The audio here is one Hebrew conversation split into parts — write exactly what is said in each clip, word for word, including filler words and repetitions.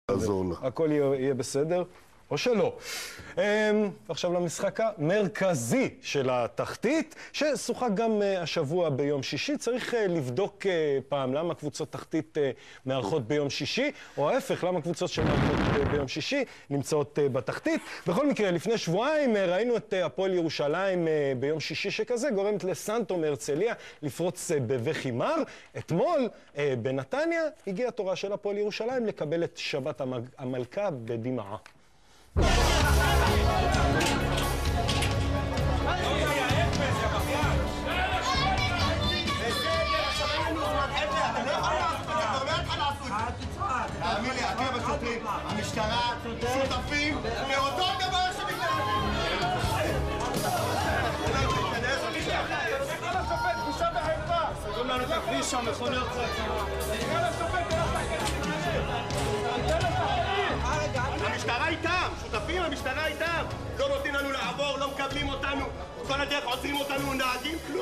הכל יהיה בסדר, או שלא. עכשיו למשחק המרכזי של התחתית, ששוחק גם השבוע ביום שישי. צריך לבדוק פעם למה קבוצות תחתית מארחות ביום שישי, או ההפך, למה קבוצות שמארחות ביום שישי נמצאות בתחתית. בכל מקרה, לפני שבועיים ראינו את הפועל ירושלים ביום שישי שכזה, גורמת לסנטו מהרצליה לפרוץ בבכי מר. אתמול בנתניה הגיעה התורה של הפועל ירושלים לקבל את שבת המלכה בדמעה. תאמין לי, אתם השוטרים, המשטרה, שותפים לאותו דבר שמתנהלים. בושה וחרפה. סגרו לנו את הכביש שם, מכוניות המשטרה איתם, שותפים, המשטרה איתם. לא נותנים לנו לעבור, לא מקבלים אותנו. כל הדרך עוצרים אותנו, נהגים, כלום.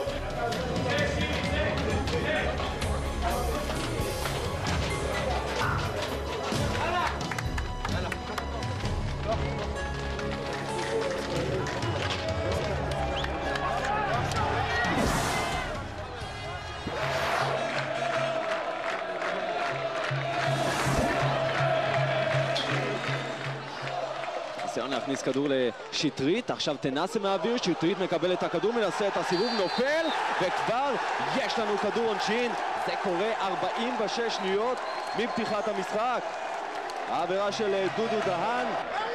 ניסיון להכניס כדור לשטרית, עכשיו תנסה מהאוויר, שטרית מקבל את הכדור, מנסה את הסיבוב, נופל, וכבר יש לנו כדור עונשין. זה קורה ארבעים ושש שניות מפתיחת המשחק. העבירה של דודו דהן.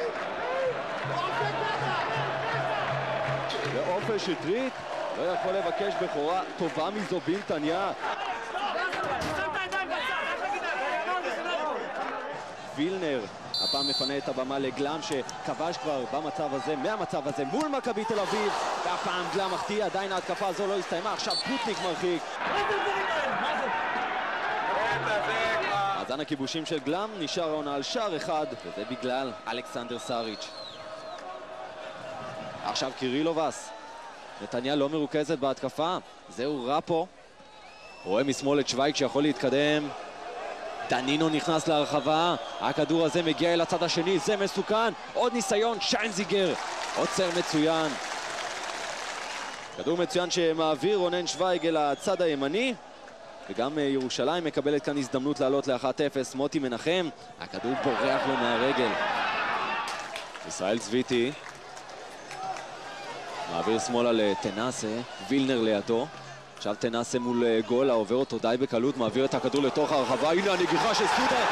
ועופר שטרית לא יכול לבקש בכורה טובה מזו בנתניה. וילנר הפעם מפנה את הבמה לגלם שכבש כבר במצב הזה, מהמצב הזה מול מכבי תל אביב, והפעם גלם מחטיא, עדיין ההתקפה הזו לא הסתיימה, עכשיו פוטניק מרחיק. מאזן הכיבושים של גלם נשאר העונה על שער אחד, וזה בגלל אלכסנדר סאריץ'. עכשיו קירילובס. נתניה לא מרוכזת בהתקפה, זהו רפו. רואה משמאל את שווייק שיכול להתקדם. דנינו נכנס להרחבה, הכדור הזה מגיע אל הצד השני, זה מסוכן, עוד ניסיון, שיינזיגר, עוצר מצוין. כדור מצוין שמעביר רונן שווייג אל הצד הימני, וגם ירושלים מקבלת כאן הזדמנות לעלות ל-אחת אפס, מוטי מנחם, הכדור בורח לו מהרגל. ישראל צביטי, מעביר שמאלה לטנסה, וילנר לידו. עכשיו תנסה מול גולה, עובר אותו די בקלות, מעביר את הכדור לתוך הרחבה, הנה הנגיחה של סודה.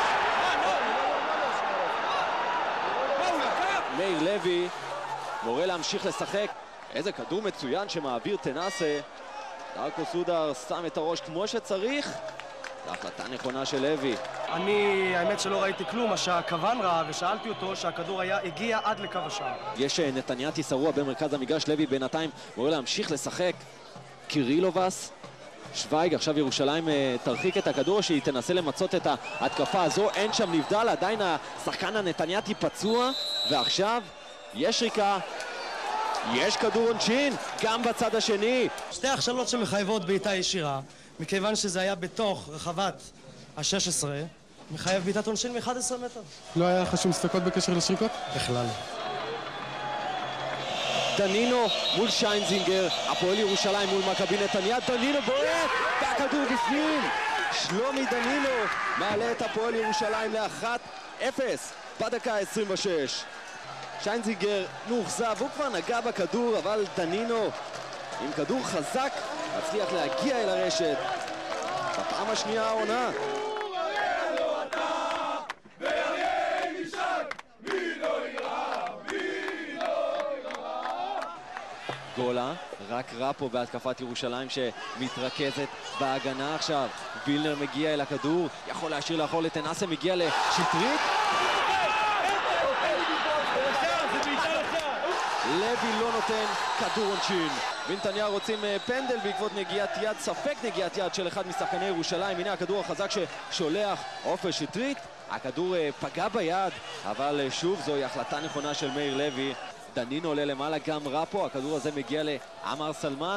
מאיר לוי מורה להמשיך לשחק. איזה כדור מצוין שמעביר תנסה. דרקו סודר שם את הראש כמו שצריך. זו החלטה נכונה של לוי. אני, האמת שלא ראיתי כלום, שהכוון ראה ושאלתי אותו שהכדור היה, הגיע עד לקו השער. יש נתניה תיסרוע במרכז המגרש, לוי בינתיים מורה להמשיך לשחק. קירילובס, שווייג, עכשיו ירושלים תרחיק את הכדור שהיא תנסה למצות את ההתקפה הזו, אין שם נבדל, עדיין השחקן הנתניאתי פצוע, ועכשיו יש ריקה, יש כדור עונשין, גם בצד השני. שתי הכשלות שמחייבות בעיטה ישירה, מכיוון שזה היה בתוך רחבת ה-שש עשרה, מחייב בעיטת עונשין מ-אחד עשר מטר. לא היה לך שום ספקות בקשר לשריקות? בכלל. דנינו מול שיינזינגר, הפועל ירושלים מול מכבי נתניה, דנינו בועט, והכדור בפנים. שלומי דנינו מעלה את הפועל ירושלים ל-אחת אפס בדקה עשרים ושש. שיינזינגר מאוכזב, הוא כבר נגע בכדור, אבל דנינו עם כדור חזק מצליח להגיע אל הרשת. בפעם השנייה העונה. גולה, רק רפו בהתקפת ירושלים שמתרכזת בהגנה עכשיו. וילנר מגיע אל הכדור, יכול להשאיר לאחור לטנסה, מגיע לשטרית. לוי לא נותן כדור עונשין. בנתניה רוצים פנדל בעקבות נגיעת יד, ספק נגיעת יד של אחד משחקני ירושלים. הנה הכדור החזק ששולח עופר שטרית. הכדור פגע ביד, אבל שוב זוהי החלטה נכונה של מאיר לוי. דנינו עולה למעלה, גם רפו, הכדור הזה מגיע לעמר סלמן.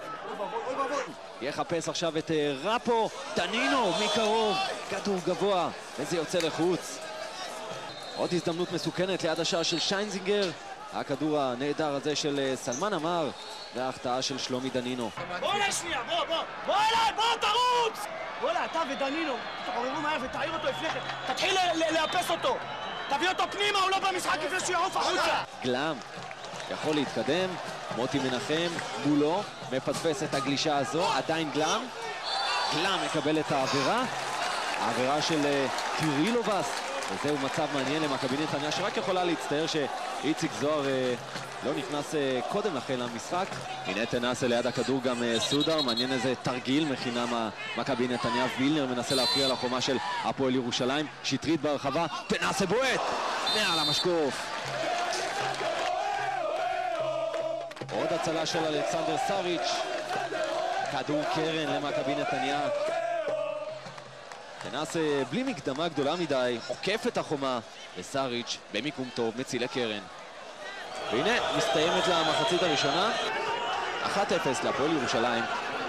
יחפש עכשיו את רפו, דנינו מקרוב, כדור גבוה, וזה יוצא לחוץ. עוד הזדמנות מסוכנת ליד השער של שיינזינגר. הכדור הנהדר הזה של סלמן אמר, וההחטאה של שלומי דנינו. בוא אליי שנייה, בוא, בוא, בוא אליי, בוא תרוץ! בוא אליי, אתה ודנינו, תתעוררו מהר ותעיר אותו לפני כן. תתחיל לאפס אותו. תביא אותו פנימה, הוא לא במשחק לפני שהוא יעוף החוצה. גלם יכול להתקדם, מוטי מנחם מולו, מפספס את הגלישה הזו, עדיין גלם. גלם מקבל את העבירה, העבירה של קירילובס. וזהו מצב מעניין למכבי נתניה, שרק יכולה להצטער שאיציק זוהר אה, לא נכנס אה, קודם לכן למשחק. הנה תנסה ליד הכדור גם אה, סודר, מעניין איזה תרגיל מכינה מכבי נתניה. וילנר מנסה להפריע לחומה של הפועל ירושלים. שטרית ברחבה, תנסה בועט! מעל המשקוף. עוד הצלה של אלכסנדר סאריץ'. כדור קרן למכבי נתניה. תנסה בלי מקדמה גדולה מדי, עוקף את החומה, וסאריץ' במיקום טוב מציל לקרן. והנה מסתיימת למחצית הראשונה, אחת אפס להפועל ירושלים.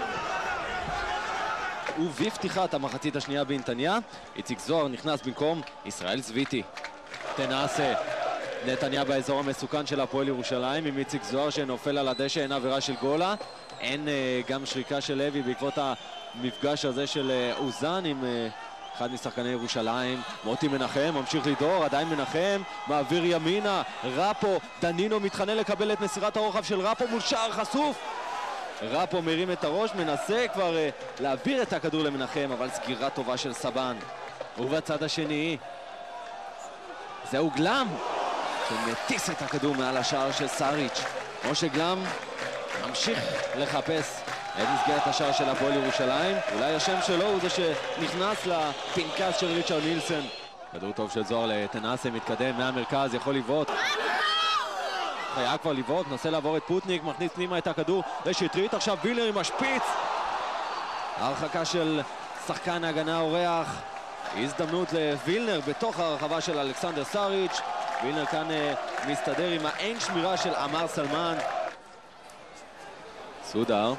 ובפתיחת המחצית השנייה בנתניה, איציק זוהר נכנס במקום ישראל זוויתי. תנסה, נתניה באזור המסוכן של הפועל ירושלים, עם איציק זוהר שנופל על הדשא, אין עבירה של גולה, אין uh, גם שריקה של לוי בעקבות המפגש הזה של uh, אוזן עם uh, אחד משחקני ירושלים. מוטי מנחם ממשיך לדור, עדיין מנחם, מעביר ימינה, רפו, דנינו מתחנן לקבל את מסירת הרוחב של רפו מול שער חשוף. רפו מרים את הראש, מנסה כבר uh, להעביר את הכדור למנחם, אבל סגירה טובה של סבן. ובצד השני זהו גלם שמטיס את הכדור מעל השער של סאריץ'. משה גלם ממשיך לחפש את מסגרת השער של הפועל ירושלים. אולי השם שלו הוא זה שנכנס לפנקס של ריצ'רד נילסון. כדור טוב של זוהר לתנסה, מתקדם מהמרכז, יכול לבעוט. חייב כבר לבעוט, נסה לעבור את פוטניק, מכניס פנימה את הכדור לשטרית. עכשיו וילנר עם השפיץ. הרחקה של שחקן ההגנה אורח. הזדמנות לווילנר בתוך הרחבה של אלכסנדר סאריץ'. וילנר כאן uh, מסתדר עם האין שמירה של אמר סלמן. סודר.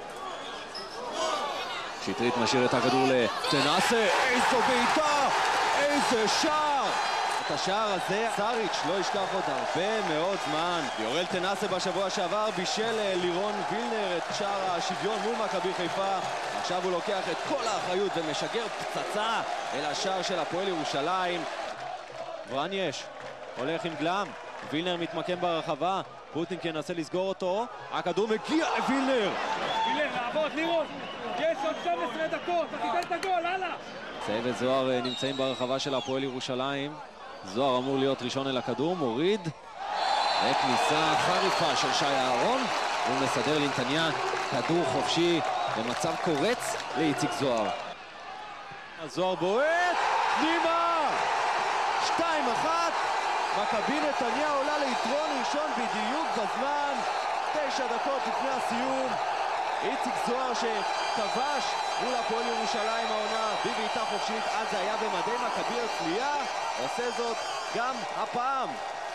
שטרית משאיר את הכדור לתנסה. איזו בעיטה! איזה שער! את השער הזה סאריץ' לא ישכח עוד הרבה מאוד זמן. יורל תנסה בשבוע שעבר בישל לירון וילנר את שער השוויון מול מכבי חיפה. עכשיו הוא לוקח את כל האחריות ומשגר פצצה אל השער של הפועל ירושלים. ברניאש הולך עם גלם, וילנר מתמקם ברחבה, פוטניק ינסה לסגור אותו, הכדור מגיע לווילנר. וילנר, לעבוד, לירון, יש עוד שתים עשרה דקות, אתה תיתן את הגול, הלאה! צאי וזוהר נמצאים ברחבה של הפועל ירושלים. זוהר אמור להיות ראשון אל הכדור, מוריד. וכניסה חריפה של שי אהרון, הוא מסדר לנתניה כדור חופשי במצב קורץ לאיציק זוהר. זוהר בועט, פנימה! שתיים אחת, מכבי נתניה עולה ליתרון ראשון בדיוק בזמן, תשע דקות לפני הסיום. איציק זוהר שכבש מול הפועל ירושלים העונה בבעיטה חופשית, אז זה היה במדי מכבי הרצליה, עושה זאת גם הפעם.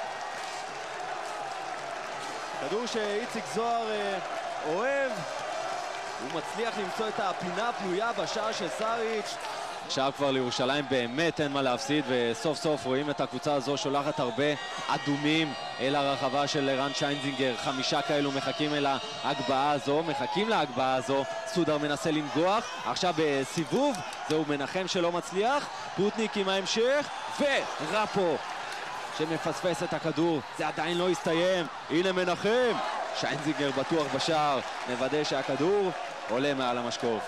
כדור שאיציק זוהר אה, אוהב, הוא מצליח למצוא את הפינה הפנויה בשער של סאריץ'. עכשיו כבר לירושלים באמת אין מה להפסיד, וסוף סוף רואים את הקבוצה הזו שולחת הרבה אדומים אל הרחבה של רן שיינזינגר. חמישה כאלו מחכים אל ההגבהה הזו, מחכים להגבהה הזו. סודר מנסה לנגוח, עכשיו בסיבוב, זהו מנחם שלא מצליח, פוטניק עם ההמשך, ורפו שמפספס את הכדור, זה עדיין לא הסתיים. הנה מנחם, שיינזינגר בטוח בשער, נוודא שהכדור עולה מעל המשקוף.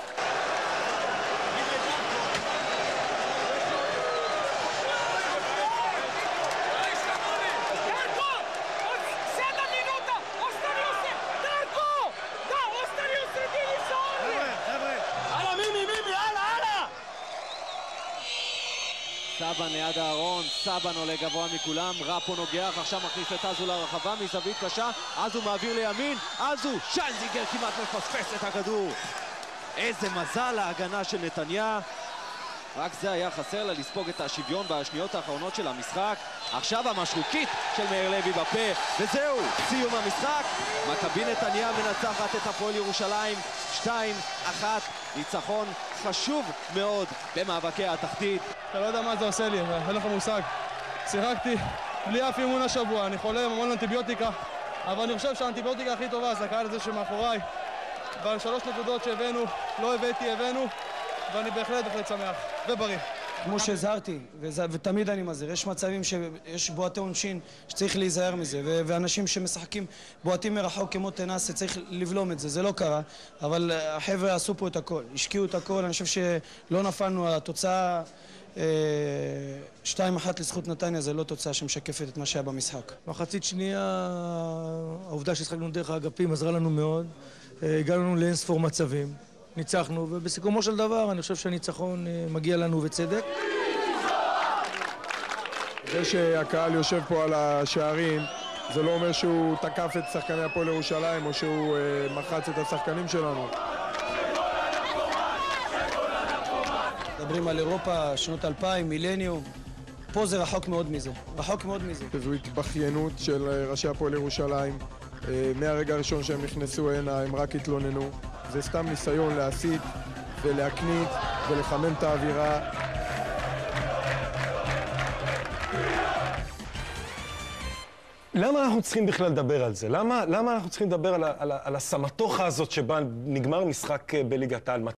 סבן ליד הארון, סבן עולה גבוה מכולם, רפו נוגח, עכשיו מכניס את אזו לרחבה מזווית קשה, אזו מעביר לימין, אזו, שיינזינגר כמעט מפספס את הכדור. איזה מזל להגנה של נתניה. רק זה היה חסר לה לספוג את השוויון בשניות האחרונות של המשחק. עכשיו המשרוקית של מאיר לוי בפה, וזהו, סיום המשחק. מכבי נתניה מנצחת את הפועל ירושלים שתיים אחת, ניצחון חשוב מאוד במאבקי התחתית. אתה לא יודע מה זה עושה לי, אין לך מושג. שיחקתי בלי אף אימון השבוע, אני חולה עם המון אנטיביוטיקה, אבל אני חושב שהאנטיביוטיקה הכי טובה זה הקהל הזה שמאחוריי, ועל שלוש נקודות שהבאנו, לא הבאתי, הבאנו, ואני בהחלט בהחלט שמח ובריא. כמו שהזהרתי, ותמיד אני מזהיר, יש מצבים שיש בועטי עונשין שצריך להיזהר מזה, ואנשים שמשחקים בועטים מרחוק כמו תנסה, צריך לבלום את זה, זה לא קרה, אבל החבר'ה עשו פה את הכל, השקיעו את הכל, אני חושב שלא נפלנו על התוצאה. שתיים אחת לזכות נתניה זה לא תוצאה שמשקפת את מה שהיה במשחק. מחצית שנייה, העובדה שהשחקנו דרך האגפים עזרה לנו מאוד, הגענו לנו לאין ספור מצבים, ניצחנו, ובסיכומו של דבר אני חושב שהניצחון מגיע לנו בצדק. זה שהקהל יושב פה על השערים, זה לא אומר שהוא תקף את שחקני הפועל ירושלים או שהוא מחץ את השחקנים שלנו. מדברים על אירופה, שנות אלפיים, מילניום, פה זה רחוק מאוד מזה, רחוק מאוד מזה. זו התבכיינות של ראשי הפועל ירושלים, מהרגע הראשון שהם נכנסו הנה הם רק התלוננו. זה סתם ניסיון להסית ולהקנית ולחמם את האווירה. למה אנחנו צריכים בכלל לדבר על זה? למה, למה אנחנו צריכים לדבר על, על, על הסמטוחה הזאת שבה נגמר משחק בליגת העל?